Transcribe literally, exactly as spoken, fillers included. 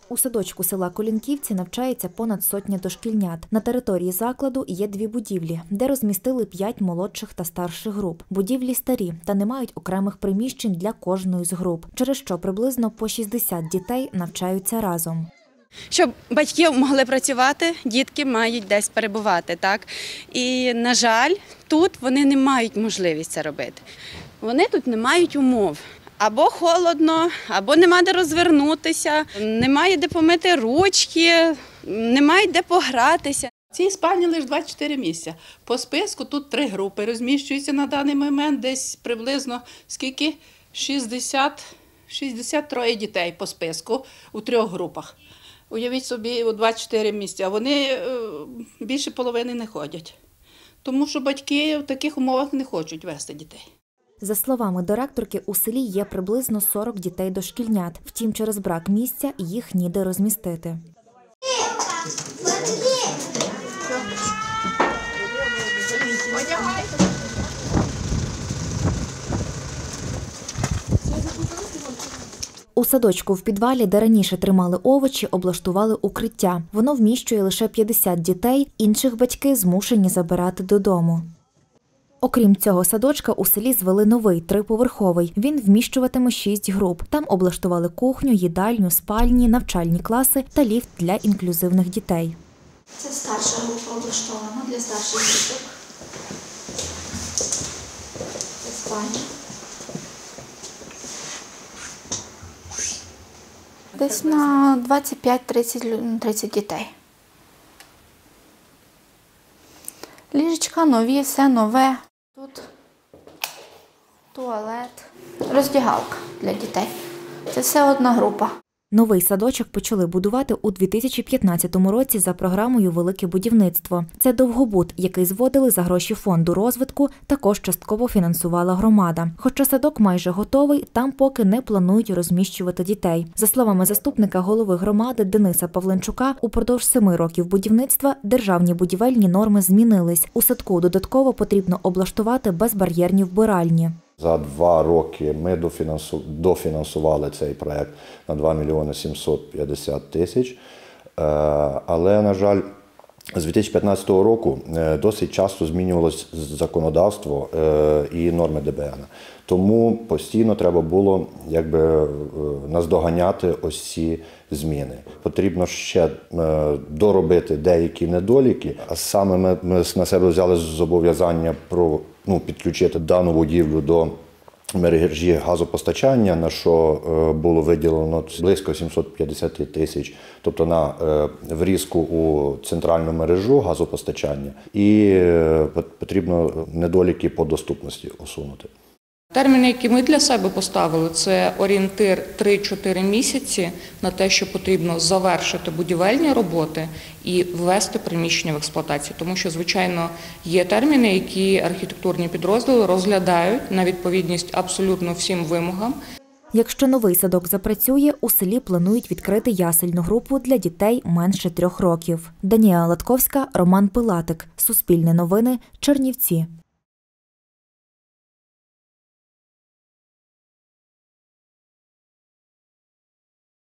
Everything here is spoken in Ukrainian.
У садочку села Колінківці навчається понад сотня дошкільнят. На території закладу є дві будівлі, де розмістили п'ять молодших та старших груп. Будівлі старі та не мають окремих приміщень для кожної з груп, через що приблизно по шістдесят дітей навчаються разом. Щоб батьки могли працювати, дітки мають десь перебувати, так? І, на жаль, тут вони не мають можливість це робити. Вони тут не мають умов. Або холодно, або нема де розвернутися, немає де помити ручки, немає де погратися. В цій спальні лише двадцять чотири місця. По списку тут три групи розміщуються на даний момент, десь приблизно скільки? шістдесят, шістдесят три дітей по списку у трьох групах. Уявіть собі, у двадцять чотири місця, а вони більше половини не ходять. Тому що батьки в таких умовах не хочуть вести дітей. За словами директорки, у селі є приблизно сорок дітей-дошкільнят. Втім, через брак місця їх ніде розмістити. У садочку в підвалі, де раніше тримали овочі, облаштували укриття. Воно вміщує лише п'ятдесят дітей, інших батьки змушені забирати додому. Окрім цього садочка, у селі звели новий, триповерховий. Він вміщуватиме шість груп. Там облаштували кухню, їдальню, спальні, навчальні класи та ліфт для інклюзивних дітей. Це старша група облаштована для старших діток. Це спальня. Десь на двадцять п'ять тридцять дітей. Ліжечка нові, все нове. Тут туалет, роздягалка для дітей. Це все одна група. Новий садочок почали будувати у дві тисячі п'ятнадцятому році за програмою «Велике будівництво». Це довгобуд, який зводили за гроші фонду розвитку, також частково фінансувала громада. Хоча садок майже готовий, там поки не планують розміщувати дітей. За словами заступника голови громади Дениса Павленчука, упродовж семи років будівництва державні будівельні норми змінились. У садку додатково потрібно облаштувати безбар'єрні вбиральні. За два роки ми дофінансували цей проєкт на два мільйони сімсот п'ятдесят тисяч, але, на жаль, з дві тисячі п'ятнадцятого року досить часто змінювалось законодавство і норми ДБН. Тому постійно треба було якби наздоганяти ось ці зміни. Потрібно ще доробити деякі недоліки, а саме ми, ми на себе взяли зобов'язання про ну, підключити дану будівлю до мережі газопостачання, на що було виділено близько сімсот п'ятдесят тисяч, тобто на врізку у центральну мережу газопостачання, і потрібно недоліки по доступності усунути. Терміни, які ми для себе поставили, це орієнтир три-чотири місяці на те, що потрібно завершити будівельні роботи і ввести приміщення в експлуатацію. Тому що, звичайно, є терміни, які архітектурні підрозділи розглядають на відповідність абсолютно всім вимогам. Якщо новий садок запрацює, у селі планують відкрити ясельну групу для дітей менше трьох років. Данія Латковська, Роман Пилатик. Суспільне новини, Чернівці.